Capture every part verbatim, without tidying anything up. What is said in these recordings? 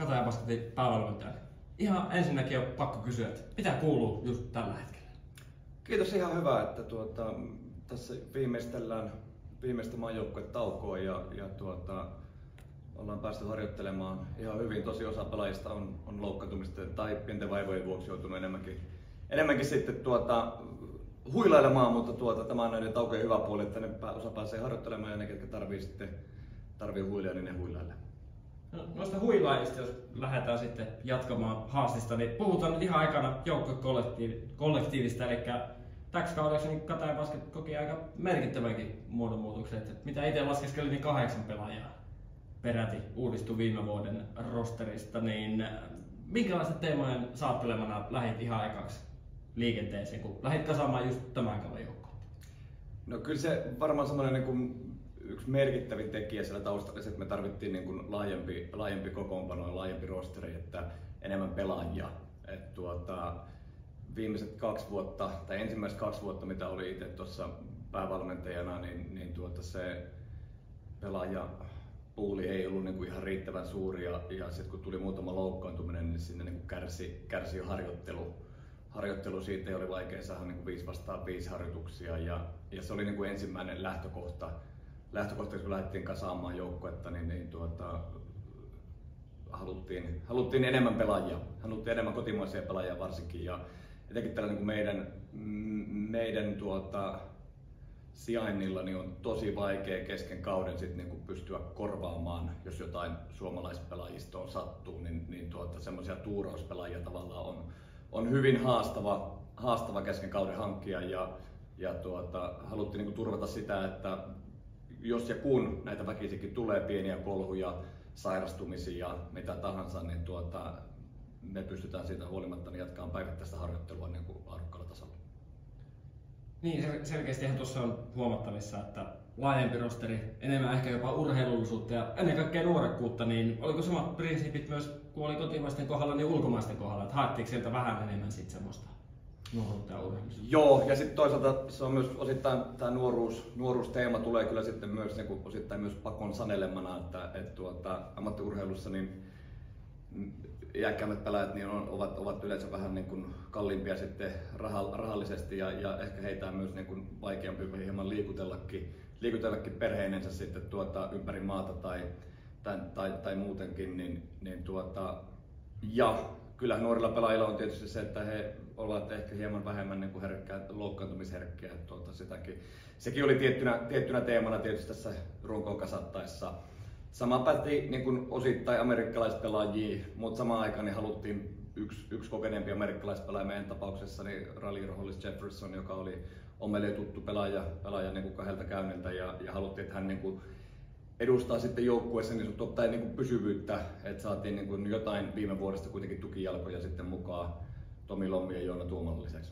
Kataja Basketin päävalmentaja. Ihan ensinnäkin on pakko kysyä, että mitä kuuluu just tällä hetkellä? Kiitos, ihan hyvä, että tuota, tässä viimeistellään viimeistä maajoukkuetaukoa ja, ja tuota, ollaan päästy harjoittelemaan ihan hyvin. Tosi osa pelaajista on, on loukkaantumista tai pienten vaivojen vuoksi joutunut enemmänkin, enemmänkin sitten tuota, huilailemaan, mutta tuota, tämä on näiden taukojen hyvä puoli, että ne osa pääsee harjoittelemaan ja ne, ketkä tarvii sitten tarvii huilia, niin ne huilailee. No, noista huilaajista, jos lähdetään sitten jatkamaan haastista, niin puhutaan nyt ihan aikana joukkuekollektiivista, eli täksi kaudeksi niin Kataja Basket koki aika merkittävänkin muodonmuutoksen, että mitä itse laskeskelin, niin kahdeksan pelaajaa peräti uudistui viime vuoden rosterista, niin minkälaisten teemojen saattelemana lähdit ihan aikaksi liikenteeseen, kun lähdit kasaamaan just tämän kauden joukkoon? No kyllä se varmaan semmoinen niin kuin yksi merkittävin tekijä siellä taustalla, että me tarvittiin niin kuin laajempi, laajempi kokoonpano ja laajempi rosteri, että enemmän pelaajia. Et tuota, viimeiset kaksi vuotta, tai ensimmäiset kaksi vuotta, mitä oli itse tuossa päävalmentajana, niin, niin tuota se pelaajapuuli ei ollut niin kuin ihan riittävän suuri. Ja, ja sitten kun tuli muutama loukkaantuminen, niin sinne niin kuin kärsi, kärsi jo harjoittelu. Harjoittelu siitä ei oli vaikea saada niin kuin viisi vastaan viisi harjoituksia. Ja, ja se oli niin kuin ensimmäinen lähtökohta. Lähtökohtaisesti kun lähdettiin kasaamaan joukkuetta, niin, niin tuota, haluttiin, haluttiin enemmän pelaajia, haluttiin enemmän kotimaisia pelaajia varsinkin. Ja etenkin tällä niin kuin meidän, meidän tuota, sijainnilla niin on tosi vaikea kesken kauden sit, niin kuin pystyä korvaamaan, jos jotain suomalaispelaajistoon sattuu, niin, niin tuota, semmoisia tuurauspelaajia tavallaan on, on hyvin haastava, haastava kesken kauden hankkia. Ja, ja tuota, haluttiin niin kuin turvata sitä, että jos ja kun näitä väkisikin tulee pieniä kolhuja, sairastumisia ja mitä tahansa, niin tuota, me pystytään siitä huolimatta niin jatkamaan päivittäistä harjoittelua niin kuin laadukkaalla tasolla. Niin, selkeästihän tuossa on huomattavissa, että laajempi rosteri, enemmän ehkä jopa urheilullisuutta ja ennen kaikkea nuorekkuutta, niin oliko samat prinsiipit myös, kun oli kotimaisten kohdalla, niin ulkomaisten kohdalla, että haettiinko sieltä vähän enemmän sitten semmoista nuoruutta ja urheilusta? Joo, ja sitten toisaalta se on myös osittain tämä nuoruus, nuoruusteema tulee kyllä sitten myös niin kuin osittain myös pakon sanelemana, että et tuota, ammattiurheilussa niin iäkkäämmät pelaajat niin on, ovat, ovat yleensä vähän niin kuin kalliimpia sitten rahallisesti ja, ja ehkä heitä on myös niin kuin vaikeampi hieman liikutellakin, liikutellakin perheinensä sitten tuota, ympäri maata tai, tai, tai, tai muutenkin. Niin, niin tuota, ja kyllä nuorilla pelaajilla on tietysti se, että he ovat ehkä hieman vähemmän niin kuin herkkää, loukkaantumisherkkiä. Tuota, sitäkin. Sekin oli tiettynä, tiettynä teemana tietysti tässä runkoon kasattaessa. Sama päti niin kuin osittain amerikkalaispelaajia, mutta samaan aikaan niin haluttiin yksi, yksi kokeneempi amerikkalaispelaaja meidän tapauksessa, niin Raleigh Hollis Jefferson, joka oli on meille tuttu pelaaja, pelaaja niin kuin kahdelta käynniltä ja, ja haluttiin, että hän niin kuin edustaa sitten joukkueessa niin ottaen niin kuin pysyvyyttä, että saatiin niin kuin jotain viime vuodesta kuitenkin tukijalkoja sitten mukaan Tomi Lommi ja Joona Tuomalan lisäksi.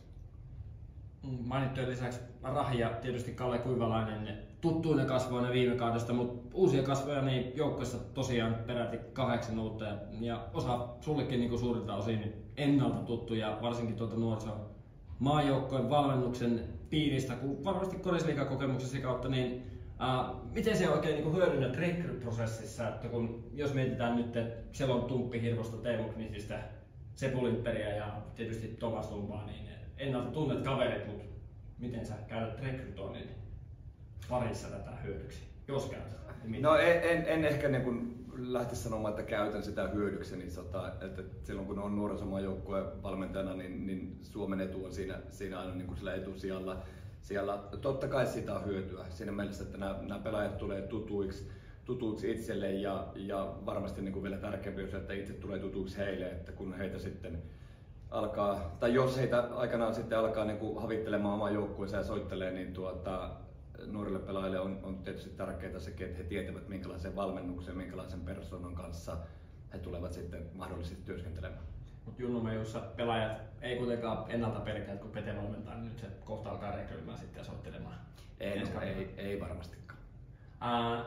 Mainittujen lisäksi Rahi ja tietysti Kalle Kuivalainen tuttuina kasvoina viime kaudesta, mutta uusia kasvoja niin joukkueessa tosiaan peräti kahdeksan uutta ja, ja osa sullekin niin kuin suurilta osin ennalta tuttuja, varsinkin tuolta nuorison maajoukkojen valmennuksen piiristä, kun varmasti korisliigakokemuksensa kautta, niin ää, miten se oikein niin kuin hyödynnät rekryprosessissa, että kun jos mietitään nyt, että siellä on Tumppi Hirvosta, Teemu Knististä, Sepu Limpperiä ja tietysti Tomas Lumpaa, niin ennalta tunnet kaverit, mutta miten sä käytät rekrytoinnin parissa tätä hyödyksi, jos käytät? Niin no en, en, en ehkä niin kuin lähtisi sanomaan, että käytän sitä hyödyksi, niin sota, että silloin kun on nuorisomaajoukkueen valmentajana, niin, niin Suomen etu on siinä, siinä aina niin kuin sillä etusijalla. Siellä, totta kai siitä on hyötyä siinä mielessä, että nämä, nämä pelaajat tulee tutuiksi, tutuiksi itselle ja, ja varmasti niin kuin vielä tärkeämpi on se, että itse tulee tutuiksi heille, että kun heitä sitten alkaa, tai jos heitä aikanaan sitten alkaa niin kuin havittelemaan omaa joukkueensa ja soittelee, niin tuota, nuorille pelaajille on, on tietysti tärkeää sekin, että he tietävät minkälaisen valmennuksen, minkälaisen persoonan kanssa he tulevat sitten mahdollisesti työskentelemään. Mutta Junnumme, jossa pelaajat ei kuitenkaan ennalta pelkää, kun Pete valmentaa, niin nyt se kohta alkaa rekryymään sitten ja soittelemaan. Ei, no, ei, ei varmastikaan. Ää,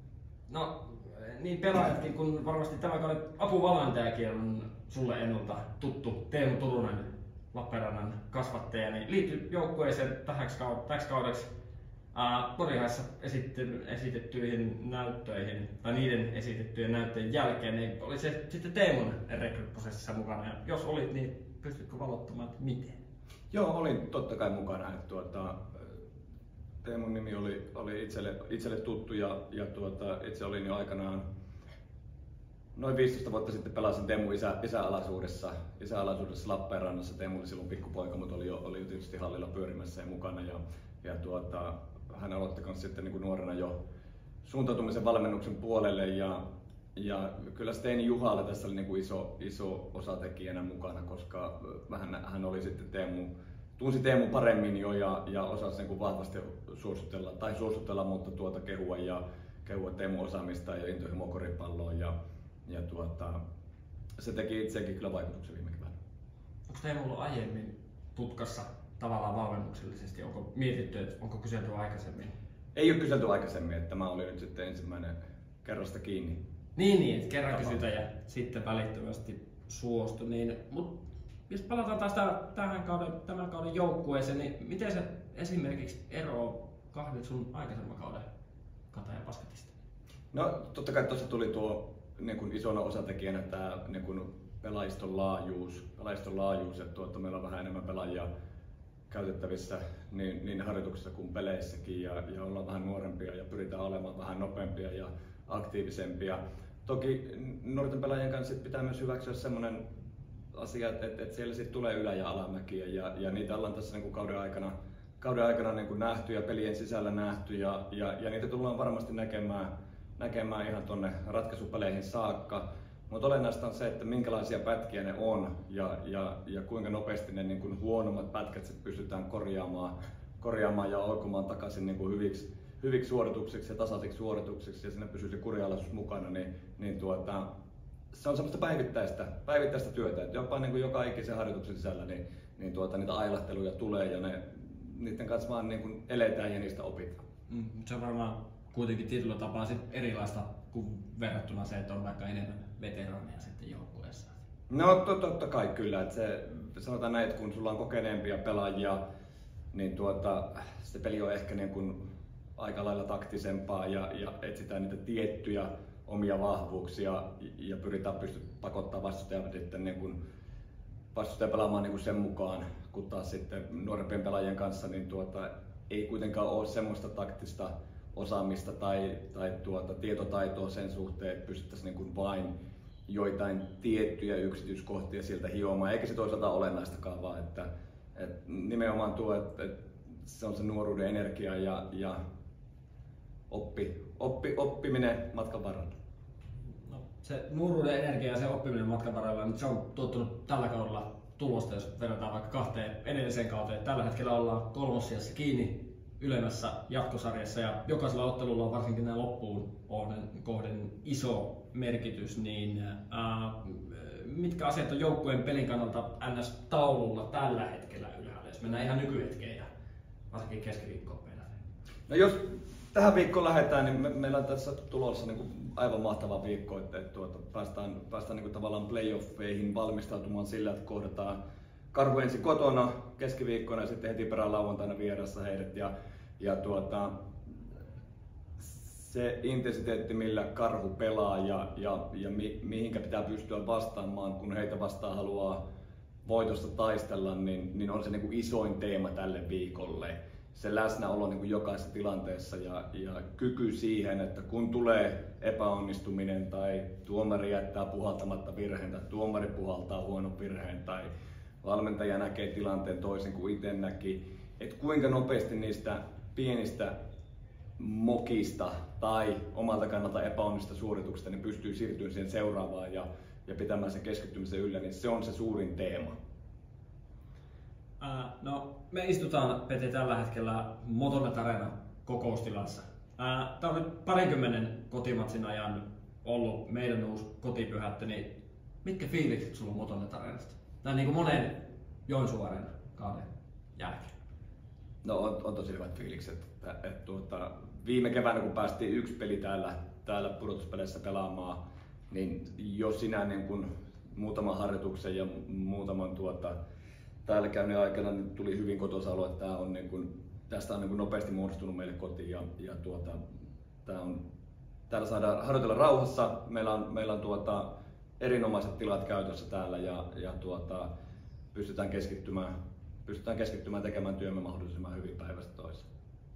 no niin pelaajatkin, kun varmasti tämä kauden apuvalmentajakin on sulle ennalta tuttu, Teemu Turunen, Lappeenrannan kasvattaja, niin liittyy joukkueeseen tähäksi kaudeksi. Uh, Porihaissa esitty, esitettyihin näyttöihin, tai niiden esitettyjen näyttöjen jälkeen, niin oli se sitten Teemun rekryprosessissa mukana. Ja jos olit, niin pystytkö valottamaan, että miten? Joo, olin totta kai mukana. Että tuota, Teemun nimi oli, oli itselle, itselle tuttu ja, ja tuota, itse olin jo aikanaan noin viisitoista vuotta sitten pelasin Teemun isä, isäalaisuudessa, isäalaisuudessa Lappeenrannassa. Teemu oli silloin pikkupoika, mutta oli jo, oli jo tietysti hallilla pyörimässä ja mukana. Ja, ja tuota, hän aloitti myös sitten niin kuin nuorena jo suuntautumisen valmennuksen puolelle. Ja, ja kyllä Steini Juhalla tässä oli niin kuin iso, iso osatekijänä mukana, koska hän, hän oli sitten Teemu, tunsi Teemu paremmin jo ja, ja osasi niin kuin vahvasti suositella, tai suositella, mutta tuota kehua ja kehua Teemun osaamista ja intohimoa koripalloon. Ja, ja tuota, se teki itsekin kyllä vaikutuksen viime keväänä. Onko Teemu ollut aiemmin tutkassa tavallaan valmennuksellisesti? Onko mietitty, että onko kyselty aikaisemmin? Ei ole kyselty aikaisemmin, että tämä oli nyt sitten ensimmäinen kerrasta kiinni. Niin, niin että kerran kysytään ja sitten välittömästi suostu. Niin, mut jos palataan taas tämän kauden, tämän kauden joukkueeseen, niin miten se esimerkiksi eroaa kahdet sun aikaisemman kauden Katajan Basketista? No totta kai tuossa tuli tuo niin kuin isona osatekijänä tämä niin kuin pelaajiston laajuus, pelaajiston laajuus, että tuota, meillä on vähän enemmän pelaajia käytettävissä niin, niin harjoituksissa kuin peleissäkin ja, ja ollaan vähän nuorempia ja pyritään olemaan vähän nopeampia ja aktiivisempia. Toki nuorten pelaajien kanssa pitää myös hyväksyä sellainen asia, että, että siellä sitten tulee ylä- ja alamäkiä ja, ja niitä ollaan tässä niin kuin kauden aikana, kauden aikana niin kuin nähty ja pelien sisällä nähty ja, ja, ja niitä tullaan varmasti näkemään, näkemään ihan tuonne ratkaisupeleihin saakka. Mutta olennaista on se, että minkälaisia pätkiä ne on ja, ja, ja kuinka nopeasti ne niin kuin huonommat pätkät sit pystytään korjaamaan, korjaamaan ja oikomaan takaisin niin kuin hyviksi, hyviksi suorituksiksi ja tasaisiksi suorituksiksi ja siinä pysyy se kurialaisuus mukana, niin, niin tuota, se on semmoista päivittäistä, päivittäistä työtä, että jopa niin kuin joka ikisen harjoituksen sisällä niin, niin tuota, niitä ailahteluja tulee ja ne, niiden kanssa vaan niin kuin eletään ja niistä opitaan. Mm, se on varmaan kuitenkin tietyllä tapaa sit erilaista kuin verrattuna se, että on vaikka enemmän veteraaneja sitten joukkueessa. No totta kai kyllä, että se, sanotaan näin, että kun sulla on kokeneempia pelaajia, niin tuota, se peli on ehkä niin kuin aika lailla taktisempaa ja, ja etsitään niitä tiettyjä omia vahvuuksia ja pyritään pystyä pakottaa vastustajan sitten niin kuin vastustajan pelaamaan niin kuin sen mukaan, kun taas sitten nuorempien pelaajien kanssa niin tuota, ei kuitenkaan ole semmoista taktista osaamista tai, tai tuota, tietotaitoa sen suhteen, että pystyttäisiin niin kuin vain joitain tiettyjä yksityiskohtia sieltä hiomaan, eikä se toisaalta olennaistakaan, vaan että, että nimenomaan tuo, että, että se on se nuoruuden energia ja, ja oppi, oppi, oppiminen matkan varrella. No, se nuoruuden energia ja se oppiminen matkan varrella, niin se on tuottanut tällä kaudella tulosta, jos verrataan vaikka kahteen edelliseen kauteen. Tällä hetkellä ollaan kolmossijassa kiinni ylemmässä jatkosarjassa ja jokaisella ottelulla on varsinkin nämä loppuun kohden iso merkitys, niin ää, mitkä asiat on joukkueen pelin kannalta N S-taululla tällä hetkellä ylhäällä, jos mennään ihan nykyhetkeen ja varsinkin keskiviikkoon mennään? No jos tähän viikkoon lähdetään, niin me, meillä on tässä tulossa niin kuin aivan mahtava viikko, että, että tuota, päästään, päästään niin kuin tavallaan playoffeihin valmistautumaan sillä, että kohdataan Karhu ensin kotona keskiviikkona ja sitten heti perään lauantaina vieressä heidät. Ja, ja tuota, se intensiteetti, millä Karhu pelaa ja, ja, ja mi, mihinkä pitää pystyä vastaamaan, kun heitä vastaan haluaa voitosta taistella, niin, niin on se niin kuin isoin teema tälle viikolle. Se läsnäolo niin kuin jokaisessa tilanteessa ja, ja kyky siihen, että kun tulee epäonnistuminen tai tuomari jättää puhaltamatta virheen tai tuomari puhaltaa huonon virheen tai valmentaja näkee tilanteen toisin kuin itse näki, että kuinka nopeasti niistä pienistä mokista tai omalta kannalta epäonnista suorituksista niin pystyy siirtymään siihen seuraavaan ja, ja pitämään sen keskittymisen yllä, niin se on se suurin teema. Äh, no, me istutaan, Pete, tällä hetkellä Motonet Arena kokoustilassa. Äh, Tämä on nyt parinkymmenen kotimatsin ajan ollut meidän uusi kotipyhättö, niin mitkä fiilikset sulla on Motonet Areenasta? Näin niin kuin monen Joensuun Areenan kauden jälkeen. No on, on tosi hyvät fiilikset. Että, että, tuota, viime keväänä kun päästiin yksi peli täällä, täällä pudotuspeleissä pelaamaan, niin jo sinä niin kun muutaman harjoituksen ja muutaman tuota, täällä käynnin aikana niin tuli hyvin kotoisa olo, että tämä on niin kun tästä on niin kuin nopeasti muodostunut meille kotiin ja, ja tuota, tää on, täällä saadaan harjoitella rauhassa. Meillä on, meillä on tuota, erinomaiset tilat käytössä täällä ja, ja tuota, pystytään keskittymään, pystytään keskittymään tekemään työmme mahdollisimman hyvin päivästä toiseen.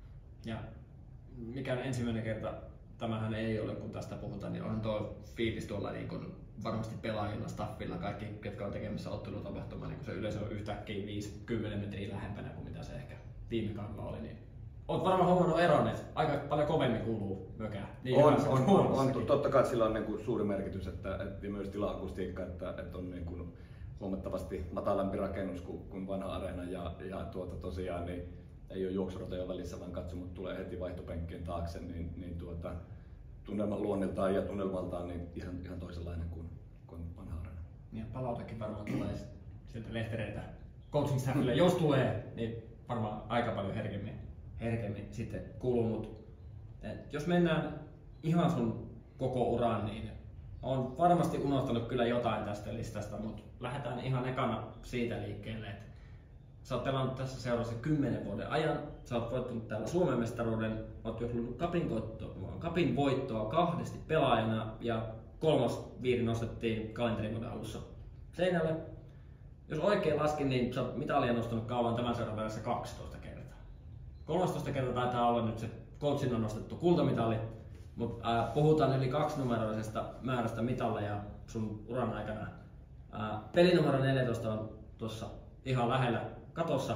Ja mikä on ensimmäinen kerta, tämähän ei ole, kun tästä puhutaan, niin on tuo fiilis tuolla niin kuin varmasti pelaajilla, staffilla, kaikki, ketkä on tekemässä ottelutapahtumaa, niin kun se yleisö on yhtäkkiä viisi kymmenen metriä lähempänä kuin mitä se ehkä viime kaudella oli. Niin olet varmaan huomannut eron, että aika paljon kovemmin kuuluu mökää. Niin on, on, on, on, totta kai sillä on niin kuin suuri merkitys, että, että myös tila-akustiikka, että, että on niin kuin huomattavasti matalampi rakennus kuin, kuin vanha areena ja, ja tuota, tosiaan niin ei ole juoksurotoja välissä, vaan katsomot tulee heti vaihtopenkkien taakse, niin, niin tuota, tunnelman luonniltaan ja tunnelmaltaan niin ihan, ihan toisenlainen kuin, kuin vanha areena. Ja palautakin varmaan tulee sieltä lehtereitä coaching staffille, jos tulee, niin varmaan aika paljon herkemmin, herkemmin sitten kuuluu. Mut, jos mennään ihan sun koko uraan, niin on varmasti unohtanut kyllä jotain tästä listasta, mutta lähdetään ihan ekana siitä liikkeelle, että sä oot pelannut tässä seurassa kymmenen vuoden ajan, sä oot voittanut täällä Suomen mestaruuden, oot juhlinut kapin, kapin voittoa kahdesti pelaajana ja kolmas viiri nostettiin kalenterivuoden alussa seinälle. Jos oikein laskin, niin sä oot mitalia nostanut kaulan tämän seuran välissä kaksitoista kertaa. kolmetoista kertaa taitaa olla nyt se coachin on nostettu kultamitali, mutta äh, puhutaan yli kaksinumeroisesta määrästä mitalleja sun uran aikana. Äh, pelinumero neljätoista on tuossa ihan lähellä katossa.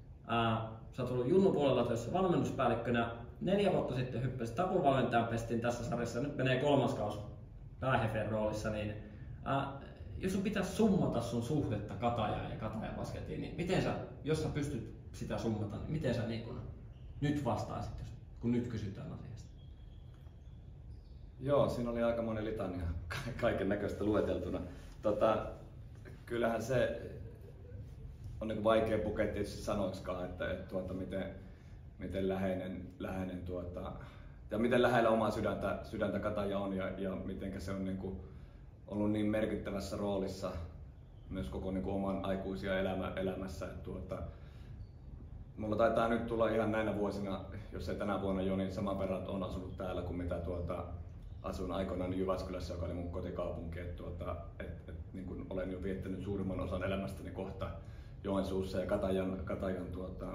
Ää, sä oot ollut junnupuolella töissä valmennuspäällikkönä. Neljä vuotta sitten hyppäsit tapuvalmentajan pestiin tässä sarjassa. Nyt menee kolmas kausi päähefeen roolissa. Niin, ää, jos sun pitäisi summata sun suhdetta Katajaan ja Katajan Basketiin, niin miten sä, jos sä pystyt sitä summata, niin miten sä niin kun nyt vastaisit, kun nyt kysytään asiasta? Joo, siinä oli aika monen litania kaiken näköistä lueteltuna. Tota, kyllähän se on niin vaikea pukea tietysti sanoiksikaan, että, että tuota, miten, miten läheinen, läheinen tuota, ja miten lähellä omaa sydäntä, sydäntä Kataja on ja, ja miten se on niin kuin ollut niin merkittävässä roolissa myös koko niin kuin oman aikuisia elämä, elämässä. Että tuota, mulla taitaa nyt tulla ihan näinä vuosina, jos ei tänä vuonna jo, niin saman verran on asunut täällä kuin mitä tuota, asun aikoinaan Jyväskylässä, joka oli mun kotikaupunki. Että tuota, et, et, niin kuin olen jo viettänyt suurimman osan elämästäni kohta Joensuussa ja Katajan, Katajan tuota,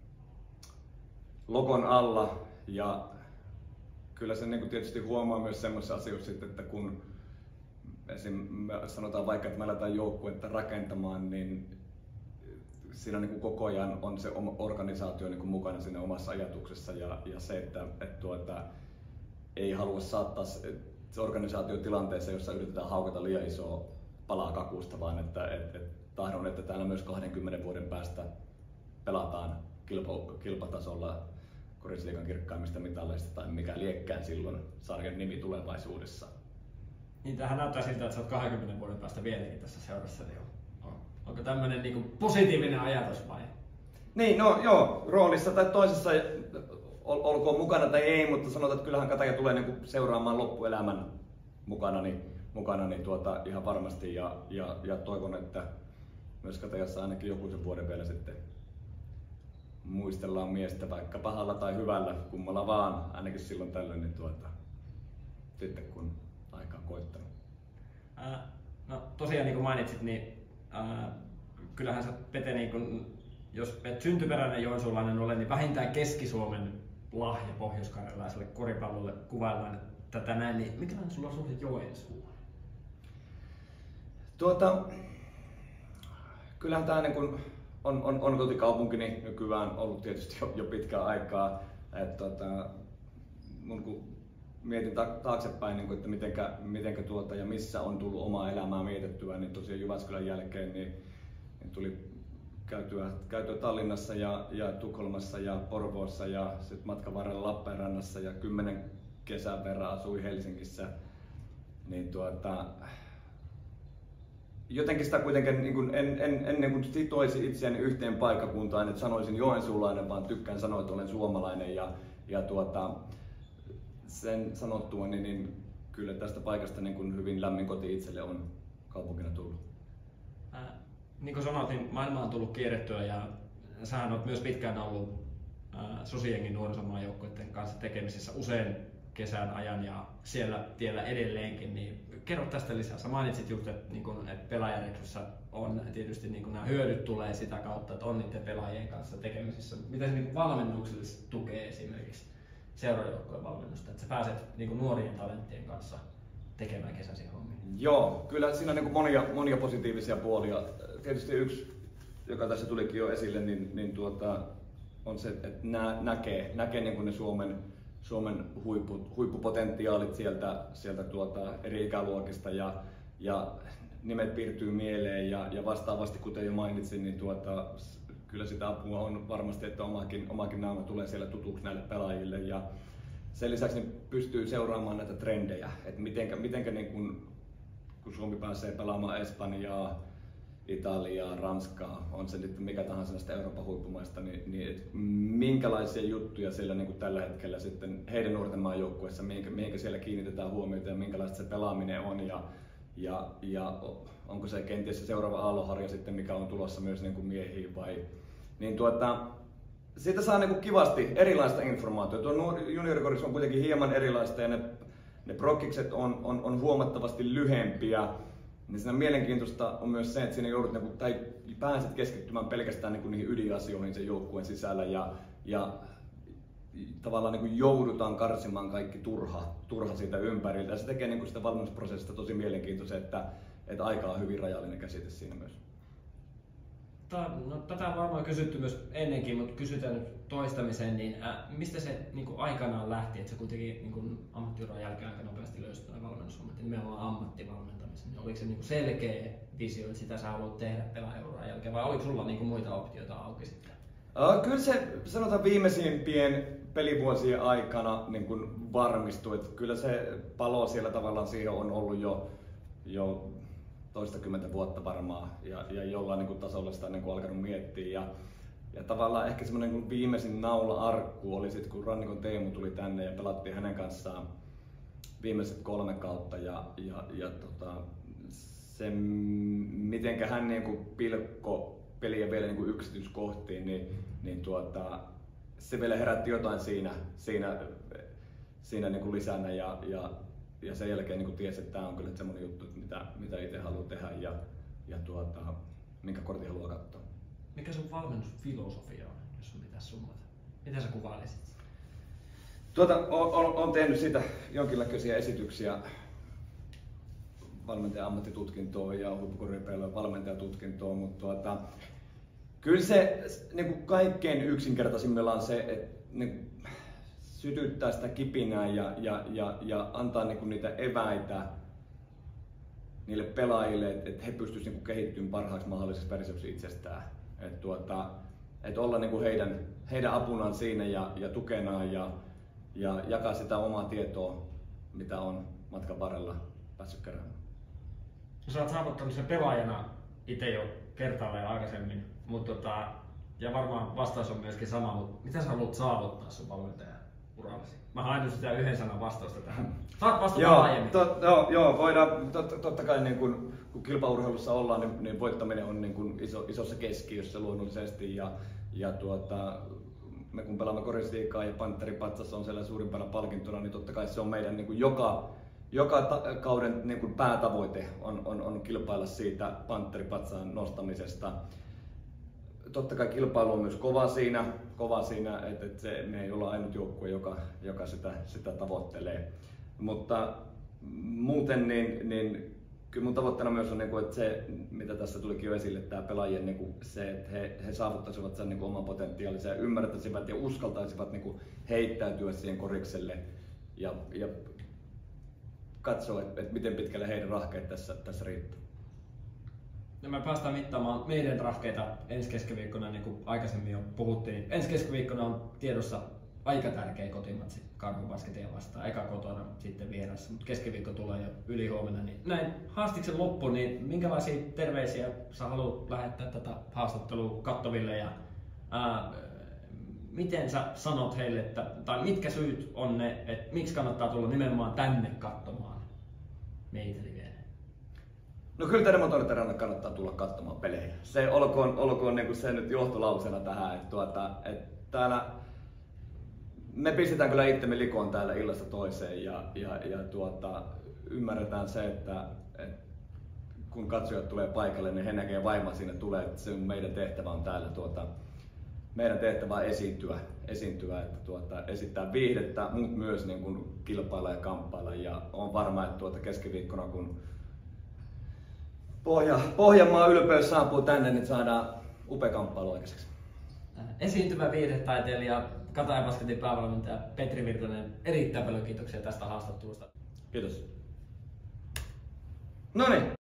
logon alla. Ja kyllä se niin kuin tietysti huomaa myös semmoisessa asioissa, että kun esim. Sanotaan vaikka, että me aletaan joukkuetta rakentamaan, niin siinä niin kuin koko ajan on se oma organisaatio niin kuin mukana siinä omassa ajatuksessa ja, ja se, että et tuota, ei halua saattaa se, se organisaatio tilanteeseen, jossa yritetään haukata liian isoa palaa kakusta, vaan että et, et tahdon, että täällä myös kahdenkymmenen vuoden päästä pelataan kilpa, kilpatasolla Korisliigan kirkkaimmista mitalleista tai mikä liekkään silloin sarjan nimi tulevaisuudessa. Niin tähän näyttää siltä, että sä oot kahdenkymmenen vuoden päästä vieläkin tässä seurassa. Niin on. Onko tämmöinen niinku positiivinen ajatus vai? Niin, no joo, roolissa tai toisessa ol, olkoon mukana tai ei, mutta sanotaan, että kyllähän Kataja tulee niinku seuraamaan loppuelämän mukana, niin, mukana niin tuota, ihan varmasti ja, ja, ja toivon, että myös Katajassa ainakin joku sen vuoden vielä sitten muistellaan miestä vaikka pahalla tai hyvällä, kummalla vaan, ainakin silloin tällöin, niin tuota, sitten kun aika on koittanut. Ää, no tosiaan niin kuin mainitsit, niin ää, kyllähän sä Pete, niin kun, jos et syntyperäinen joensuulainen ole, niin vähintään Keski-Suomen lahja pohjois-karjalaiselle koripallolle kuvaillaan tätä näin, niin minkälainen sulla on suhde Joensuuhun? Tuota, kyllähän tämä niin kun on, on, on kotikaupunkini nykyään ollut tietysti jo, jo pitkään aikaa. Et, tuota, mun kun mietin taaksepäin, niin kun, että mitenkä, mitenkä tuota ja missä on tullut omaa elämää mietittyä, niin tosiaan Jyväskylän jälkeen niin, niin tuli käytyä, käytyä Tallinnassa ja, ja Tukholmassa ja Porvoossa ja sitten matkan varrella Lappeenrannassa ja kymmenen kesän verran asui Helsingissä. Niin tuota, jotenkin sitä kuitenkin niin kuin en, en, en niin kuin sitoisi itseäni yhteen paikkakuntaan, että sanoisin joensuulainen, vaan tykkään sanoa, että olen suomalainen. Ja, ja tuota, sen sanottua, niin, niin kyllä tästä paikasta niin kuin hyvin lämmin koti itselle on kaupunkina tullut. Äh, niin kuin sanoit, niin maailma on tullut kierrettyä ja sähän olet myös pitkään ollut Sosiengin nuorisomaajoukkueiden kanssa tekemisissä usein kesän ajan ja siellä tiellä edelleenkin, niin kerro tästä lisää. Sä mainitsit just, että, niin kun, että pelaajarekryssä on tietysti niin kun nämä hyödyt tulee sitä kautta, että on niiden pelaajien kanssa tekemisissä. Miten se niin valmennuksellisesti tukee esimerkiksi seurajoukkojen valmennusta, että sä pääset niin kun nuorien talenttien kanssa tekemään kesäisiä hommia? Joo, kyllä siinä on niin monia, monia positiivisia puolia. Tietysti yksi, joka tässä tulikin jo esille, niin, niin tuota, on se, että nä, näkee, näkee niin kuin ne Suomen, Suomen huippu, huippupotentiaalit sieltä, sieltä tuota, eri ikäluokista ja, ja nimet piirtyy mieleen ja, ja vastaavasti, kuten jo mainitsin, niin tuota, kyllä sitä apua on varmasti, että omakin, omakin naama tulee siellä tutuksi näille pelaajille ja sen lisäksi niin pystyy seuraamaan näitä trendejä, että mitenkä, mitenkä niin kun, kun Suomi pääsee pelaamaan Espanjaa, Italiaa, Ranskaa, on se nyt mikä tahansa näistä Euroopan huippumaista, niin, niin et minkälaisia juttuja siellä niin kuin tällä hetkellä sitten heidän nuorten maajoukkueessa, mihinkä, mihinkä siellä kiinnitetään huomiota ja minkälaista se pelaaminen on ja, ja, ja onko se kenties se seuraava aallonharja sitten, mikä on tulossa myös niin kuin miehiin vai niin tuota, siitä saa niin kuin kivasti erilaista informaatiota. Tuo juniorikorissa on kuitenkin hieman erilaista ja ne, ne prokkikset on, on, on huomattavasti lyhempiä. Niin siinä mielenkiintoista on myös se, että siinä joudut, niin, tai pääset keskittymään pelkästään niin niihin ydinasioihin sen joukkueen sisällä ja, ja tavallaan niin joudutaan karsimaan kaikki turha, turha siitä ympäriltä. Ja se tekee niin sitä valmennusprosessista tosi mielenkiintoista, että, että aika on hyvin rajallinen käsite siinä myös. No, tätä on varmaan kysytty myös ennenkin, mutta kysytään nyt toistamiseen, niin äh, mistä se niin kuin aikanaan lähti, että se kuitenkin niin kuin ammattiuran jälkeen aika nopeasti löysi tämä valmennushommat, nimenomaan ammattivalmentamisen. Niin oliko se niin kuin selkeä visio, että sitä sä haluat tehdä pelaajuran jälkeen, vai oliko sulla niin kuin muita optioita auki sitten? Uh, kyllä se sanotaan viimeisimpien pelivuosien aikana niin kuin varmistui, että kyllä se palo siellä tavallaan siihen on ollut jo, jo toistakymmentä vuotta varmaan ja, ja jollain niin kuin tasolla sitä on niin kuin alkanut miettiä. Ja, ja tavallaan ehkä semmoinen niin viimeisin naula-arkku oli sitten, kun Rannikon Teemu tuli tänne ja pelattiin hänen kanssaan viimeiset kolme kautta. Ja, ja, ja tota, se, mitenkä hän niin kuin pilkko peliä vielä niin kuin yksityiskohtiin, niin, niin tuota, se vielä herätti jotain siinä, siinä, siinä niin kuin lisänä. Ja, ja, Ja sen jälkeen niin tiesi, että tämä on kyllä semmoinen juttu, mitä, mitä itse haluaa tehdä ja, ja tuota, minkä kortin haluaa katsoa. Mikä sun valmennusfilosofia on, jos sun pitäisi summata? Mitä sä kuvailisit? Tuota, olen tehnyt siitä jonkinlaisia esityksiä valmentajan ammattitutkintoon ja huippukoripelien valmentajatutkintoon, mutta tuota, kyllä se niin kuin kaikkein yksinkertaisimmillaan se, että niin, sytyttää sitä kipinää ja, ja, ja, ja antaa niinku niitä eväitä niille pelaajille, että et he pystyisivät niinku kehittymään parhaaksi mahdolliseksi versioksi itsestään. Että tuota, et olla niinku heidän, heidän apunaan siinä ja, ja tukenaan ja, ja jakaa sitä omaa tietoa, mitä on matkan varrella päässyt keräämään. Sä oot saavuttanut sen pelaajana itse jo kertaalleen aikaisemmin, mutta tota, ja varmaan vastaus on myöskin sama, mutta mitä sä haluat saavuttaa sun valmentajan urallasi? Mä haen nyt sitä yhden sanan vastausta tähän. Saat vastata joo, aiemmin. Tot, joo, joo, voidaan, tot, totta kai niin kun, kun kilpaurheilussa ollaan, niin, niin voittaminen on niin kun iso, isossa keskiössä luonnollisesti. Ja, ja tuota, me kun pelaamme Korisliigaa ja Pantteri-patsas on siellä suurimpana palkintona, niin totta kai se on meidän niin kun joka, joka ta- kauden niin kun päätavoite on, on, on kilpailla siitä Pantteri-patsaan nostamisesta. Totta kai kilpailu on myös kova siinä, kova siinä että, että se, me ei olla ainut joukkue, joka, joka sitä, sitä tavoittelee. Mutta muuten niin, niin kyllä mun tavoitteena myös on, että se, mitä tässä tulikin jo esille, tämä pelaajien niin se, että he, he saavuttaisivat sen niin oman potentiaalisen ja ymmärtäisivät ja uskaltaisivat niin heittäytyä siihen korikselle ja, ja katsoa, että, että miten pitkälle heidän rahkeet tässä, tässä riittää. No me päästään mittaamaan meidän rahkeita ensi keskiviikkona, niin kuin aikaisemmin jo puhuttiin. Ensi keskiviikkona on tiedossa aika tärkeä kotimatsi Karhun Basketia vastaan. Eka kotona, sitten vieressä, mutta keskiviikko tulee jo ylihuomenna. Niin näin haastiksen loppu, niin minkälaisia terveisiä sä haluat lähettää tätä haastattelua katsoville ja ää, miten sä sanot heille, että, tai mitkä syyt on ne, että miksi kannattaa tulla nimenomaan tänne katsomaan meitä livenä? No kyllä teidän motoritarjana kannattaa tulla katsomaan pelejä. Se olkoon, olkoon niin kuin se nyt johtolausena tähän, että, tuota, että täällä, me pistetään kyllä itsemme likoon täällä illasta toiseen ja, ja, ja tuota, ymmärretään se, että, että kun katsojat tulee paikalle, niin he näkee vaimaa siinä tulee, että se on meidän tehtävä on täällä tuota, meidän tehtävä on esiintyä, esiintyä että tuota, esittää viihdettä, mutta myös niin kuin kilpailla ja kamppailla. Ja on varma, että tuota keskiviikkona kun Pohja, Pohjanmaan ylpeys saapuu tänne, niin saadaan upea kamppailu aikaiseksi. Esiintyvä viihdetaiteilija, Katajan Basketin päävalmentaja Petri Virtanen, erittäin paljon kiitoksia tästä haastattelusta. Kiitos. Noniin.